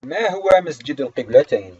ما هو مسجد القبلتين؟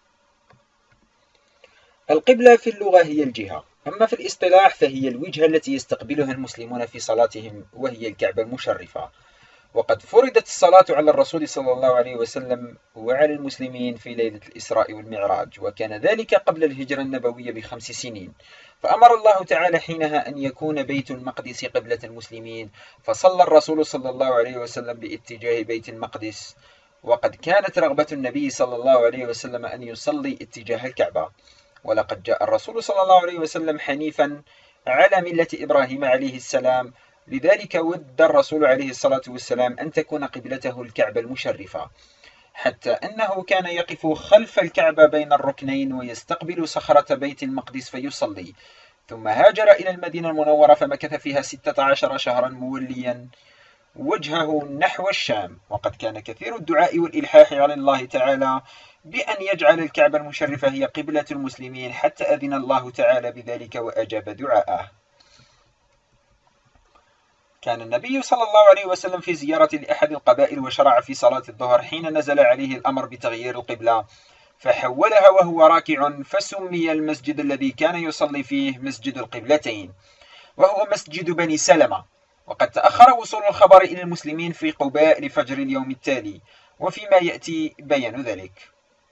القبلة في اللغة هي الجهة، أما في الاصطلاح فهي الوجهة التي يستقبلها المسلمون في صلاتهم، وهي الكعبة المشرفة. وقد فرضت الصلاة على الرسول صلى الله عليه وسلم وعلى المسلمين في ليلة الإسراء والمعراج، وكان ذلك قبل الهجرة النبوية ب5 سنين. فأمر الله تعالى حينها أن يكون بيت المقدس قبلة المسلمين، فصلى الرسول صلى الله عليه وسلم باتجاه بيت المقدس. وقد كانت رغبة النبي صلى الله عليه وسلم أن يصلي اتجاه الكعبة، ولقد جاء الرسول صلى الله عليه وسلم حنيفا على ملة إبراهيم عليه السلام، لذلك ود الرسول عليه الصلاة والسلام أن تكون قبلته الكعبة المشرفة، حتى أنه كان يقف خلف الكعبة بين الركنين ويستقبل صخرة بيت المقدس فيصلي. ثم هاجر إلى المدينة المنورة فمكث فيها 16 شهرا موليا وجهه نحو الشام. وقد كان كثير الدعاء والإلحاح على الله تعالى بأن يجعل الكعبة المشرفة هي قبلة المسلمين، حتى أذن الله تعالى بذلك وأجاب دعاءه. كان النبي صلى الله عليه وسلم في زيارة لأحد القبائل وشرع في صلاة الظهر حين نزل عليه الأمر بتغيير القبلة، فحولها وهو راكع، فسمي المسجد الذي كان يصلي فيه مسجد القبلتين، وهو مسجد بني سلمة. وقد تأخر وصول الخبر إلى المسلمين في قباء لفجر اليوم التالي، وفيما يأتي بيان ذلك.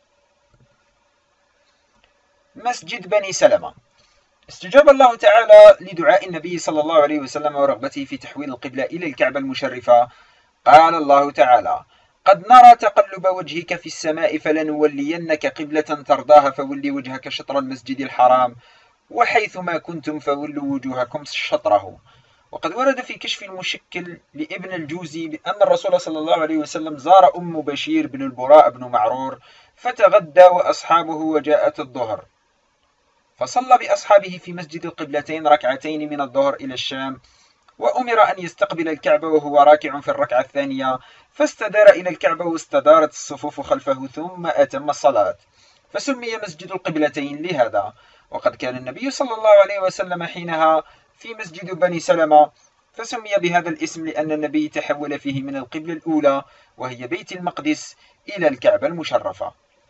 مسجد بني سلمة. استجاب الله تعالى لدعاء النبي صلى الله عليه وسلم ورغبته في تحويل القبلة إلى الكعبة المشرفة. قال الله تعالى: قد نرى تقلب وجهك في السماء فلنولينك قبلة ترضاها فولي وجهك شطر المسجد الحرام وحيثما كنتم فولوا وجوهكم شطره. وقد ورد في كشف المشكل لابن الجوزي بأن الرسول صلى الله عليه وسلم زار أم بشير بن البراء بن معرور فتغدى وأصحابه، وجاءت الظهر فصلى بأصحابه في مسجد القبلتين ركعتين من الظهر إلى الشام، وأمر أن يستقبل الكعبة وهو راكع في الركعة الثانية، فاستدار إلى الكعبة واستدارت الصفوف خلفه ثم أتم الصلاة، فسمي مسجد القبلتين لهذا. وقد كان النبي صلى الله عليه وسلم حينها في مسجد بني سلمة، فسمي بهذا الاسم لأن النبي تحول فيه من القبلة الأولى وهي بيت المقدس إلى الكعبة المشرفة.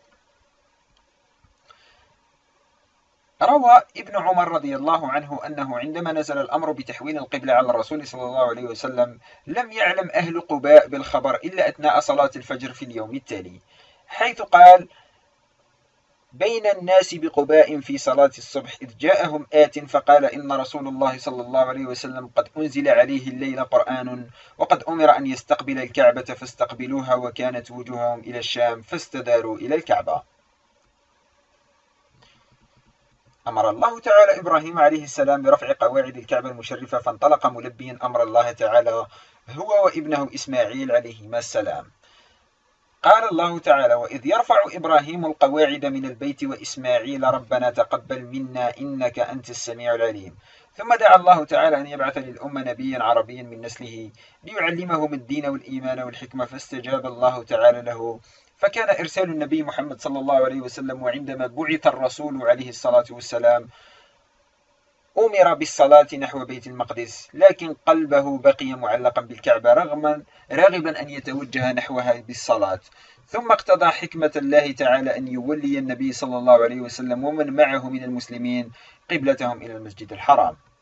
روى ابن عمر رضي الله عنه أنه عندما نزل الأمر بتحويل القبلة على الرسول صلى الله عليه وسلم لم يعلم أهل قباء بالخبر إلا أثناء صلاة الفجر في اليوم التالي، حيث قال: بين الناس بقباء في صلاة الصبح إذ جاءهم آت فقال إن رسول الله صلى الله عليه وسلم قد أنزل عليه الليل قرآن وقد أمر أن يستقبل الكعبة فاستقبلوها وكانت وجوههم إلى الشام فاستداروا إلى الكعبة. أمر الله تعالى إبراهيم عليه السلام برفع قواعد الكعبة المشرفة، فانطلق ملبيا أمر الله تعالى هو وابنه إسماعيل عليهما السلام. قال الله تعالى: وإذ يرفع إبراهيم القواعد من البيت وإسماعيل ربنا تقبل منا إنك أنت السميع العليم. ثم دعا الله تعالى أن يبعث للأمة نبيا عربيا من نسله ليعلمهم الدين والإيمان والحكمة، فاستجاب الله تعالى له، فكان إرسال النبي محمد صلى الله عليه وسلم. وعندما بعث الرسول عليه الصلاة والسلام أمر بالصلاة نحو بيت المقدس، لكن قلبه بقي معلقا بالكعبة راغبا أن يتوجه نحوها بالصلاة. ثم اقتضى حكمة الله تعالى أن يولي النبي صلى الله عليه وسلم ومن معه من المسلمين قبلتهم إلى المسجد الحرام.